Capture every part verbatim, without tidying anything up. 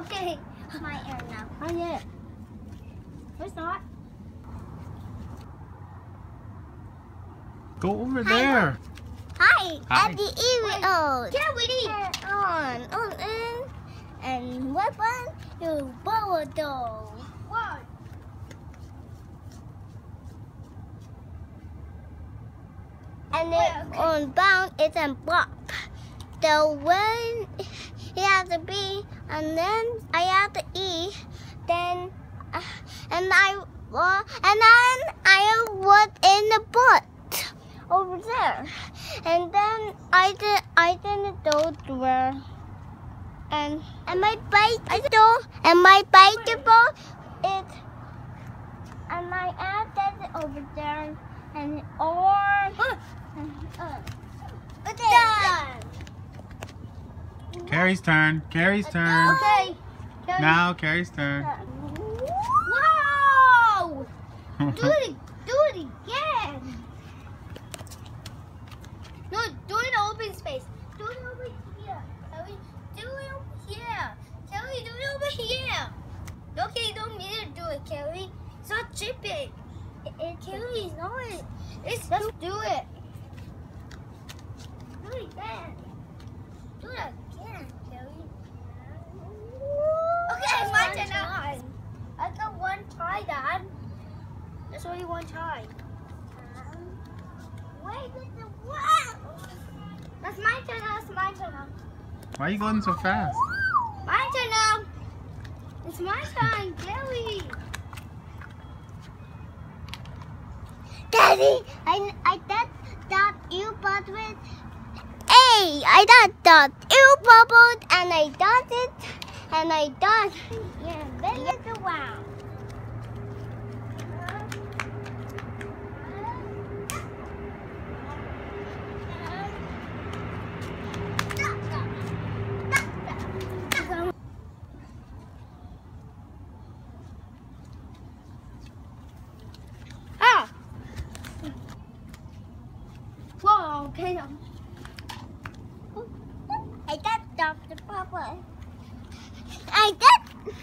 Okay, my turn now. Not yet. No, it's not. Go over there. Hi, Hi. at the email. Can we on on in and weapon you power doll. What? And then on bound it's a block. The one he has to be, and then I have to E. Then uh, and I uh, and then I was in the butt over there, and then I did I did the door, and and my bicycle and my bicycle it and my ass is over there, and or and, uh, done. Carrie's turn. Carrie's turn. Okay. Now Carrie's turn. Wow! Do it, do it again. No, do it in open space. Do it over here. Kelly, do it over here. Kelly, do it over here. Okay, you don't need to do it, Kelly. It's not chipping. It, it, Kelly, it's not. It's just do it. Do it again. Do it again, Kelly. Okay, it's my turn now. I got one tie, Dad. There's only one tie. Um, wait, it's the one. That's my turn now. It's my turn now. Why are you going so fast? My turn now. It's my turn, Kelly. Daddy, I I did that you bought with. Hey, I did that you bubbled and I did it and I did. Yeah, then it's around. Ah! Whoa, okay. I did stop the papa. I did.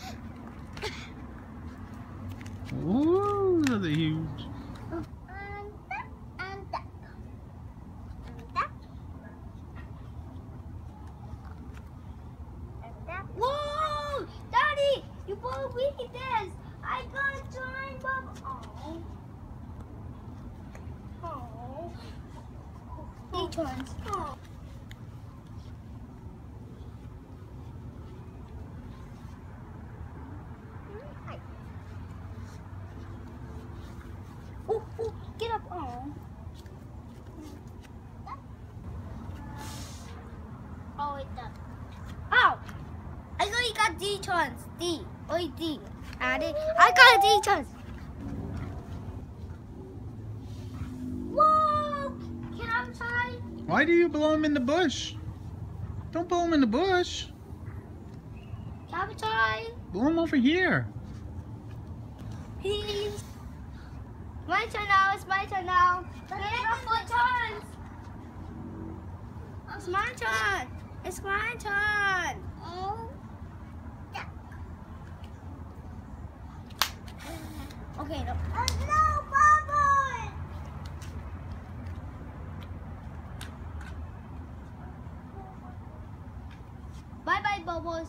Ooh, those are huge. And that, and that. And that. And that. Whoa! Daddy! You both weak this! I got a giant bubble. Oh. Oh. Each one's. Oh. Oh, oh, get up. Oh. Oh, it does. Ow! I thought you got D chance. D. Oh, D. I did. I got a D chance. Whoa! Can I try? Why do you blow him in the bush? Don't blow him in the bush. Can I try? Blow him over here. Please. My turn now. It's my turn now. Get up four turns. It's my turn. It's my turn. Oh. Yeah. Okay, no. Oh, no, Bubble! Bye-bye, Bubbles.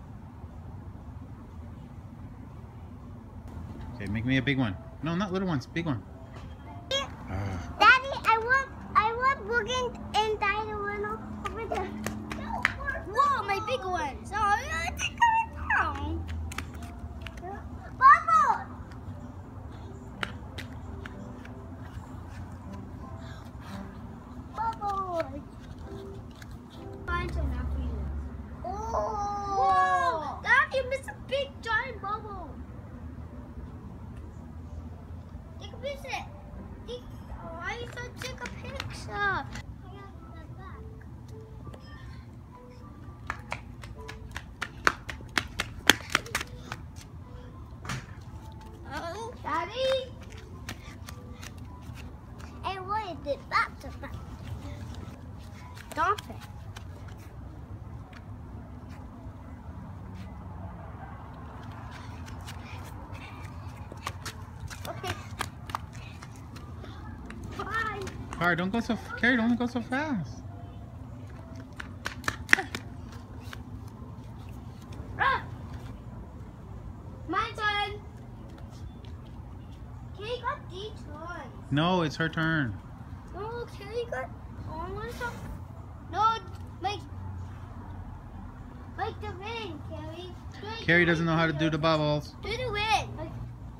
Okay, make me a big one. No, not little ones, big one. Daddy, I want, I want looking inside the window over there. Whoa, my big one. So I take it down. Bubble. Bubble. Find some now for you. Oh. Whoa, Dad, you missed a big giant bubble. Take a picture. Take, oh, I should take a picture. All right, don't go so, Carrie, don't go so fast. Ah! My turn. Carrie got these ones. No, it's her turn. No, Carrie got all my stuff. No, like, like the ring, Carrie. Do it- Carrie do doesn't know how to it- do the bubbles. Do the ring. Like,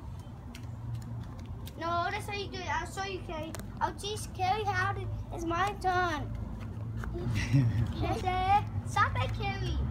no, that's how you do it. I'll show you, Carrie. I'll teach Carrie how to. It's my turn. That's it. Stop it, Carrie.